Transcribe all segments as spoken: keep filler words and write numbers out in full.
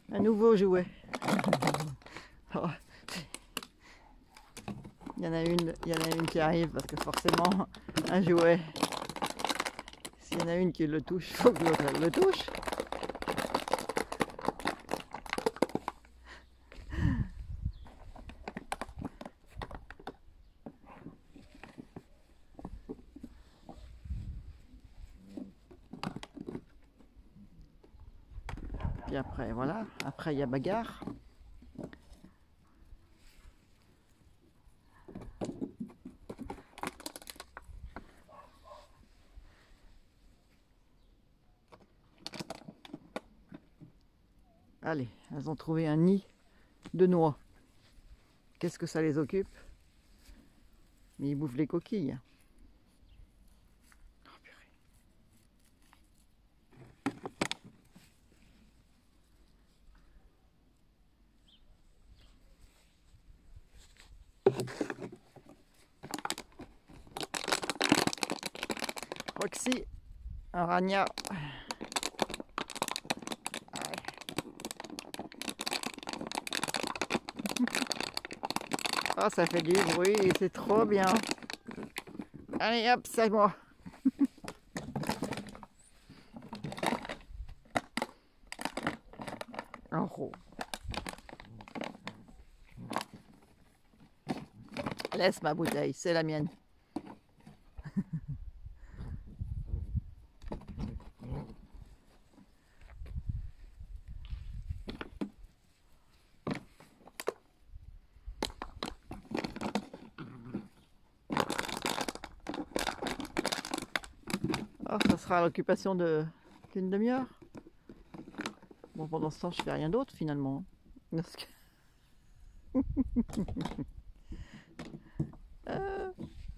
Un nouveau jouet. Oh. Il y en a une, il y en a une qui arrive parce que forcément un jouet, s'il y en a une qui le touche, il faut que l'autre le touche. Puis après, voilà, après il y a bagarre. Allez, elles ont trouvé un nid de noix. Qu'est-ce que ça les occupe? Mais ils bouffent les coquilles. Oh, purée. Roxy, Rania. Oh, ça fait du bruit, c'est trop bien. Allez hop, c'est moi. Oh. Laisse ma bouteille, c'est la mienne. Oh, ça sera l'occupation de d'une demi-heure. Bon, pendant ce temps, je fais rien d'autre finalement. Parce que... euh...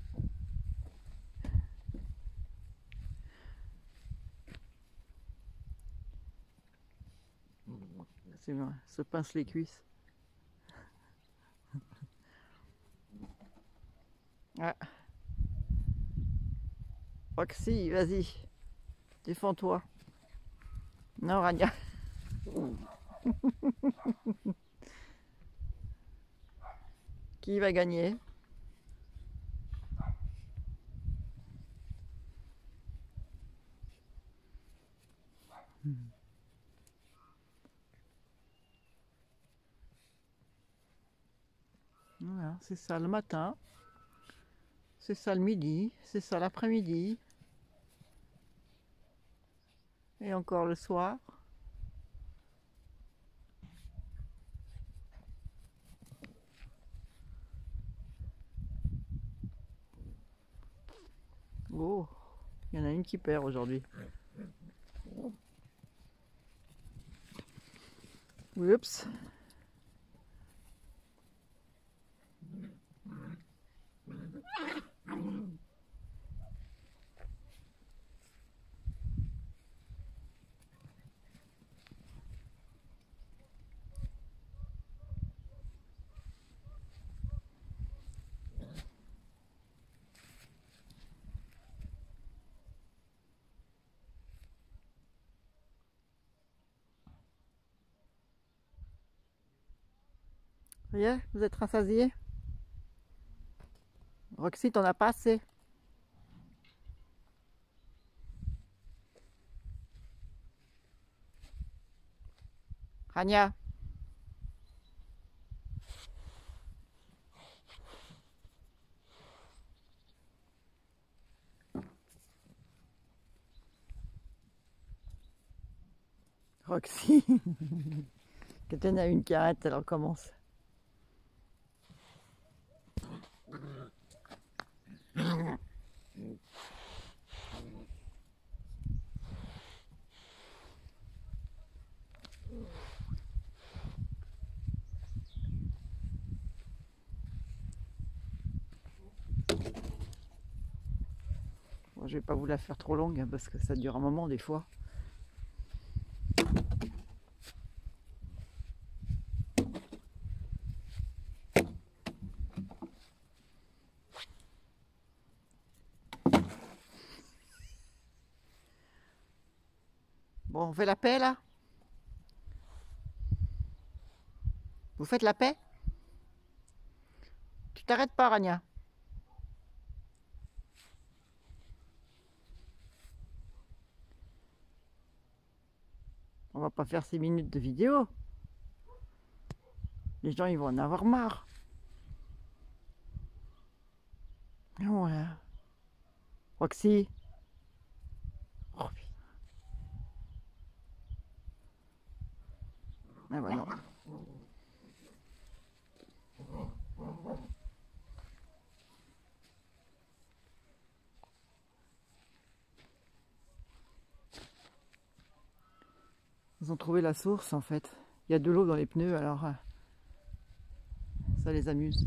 C'est bien, se pince les cuisses. Ah. Roxy, vas-y, défends-toi. Non, Rania. Qui va gagner? Voilà, c'est ça le matin, c'est ça le midi, c'est ça l'après-midi, et encore le soir. Oh, il y en a une qui perd aujourd'hui. Oups. Ça y est, vous êtes rassasiés? Roxy, t'en as pas assez? Rania? Roxy? Quand il y en a une qui arrête, elle recommence. Bon, je vais pas vous la faire trop longue hein, parce que ça dure un moment des fois. Bon, on fait la paix là? Vous faites la paix? Tu t'arrêtes pas, Rania? On va pas faire six minutes de vidéo. Les gens, ils vont en avoir marre. Voilà. Roxy. Oh, ah bah non. Ils ont trouvé la source en fait. Il y a de l'eau dans les pneus, alors euh, ça les amuse.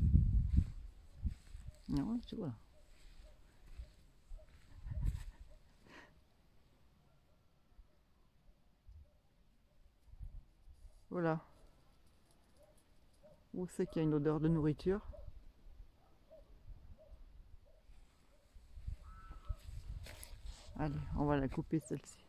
Non, tu vois. Voilà. Où c'est qu'il y a une odeur de nourriture? Allez, on va la couper celle-ci.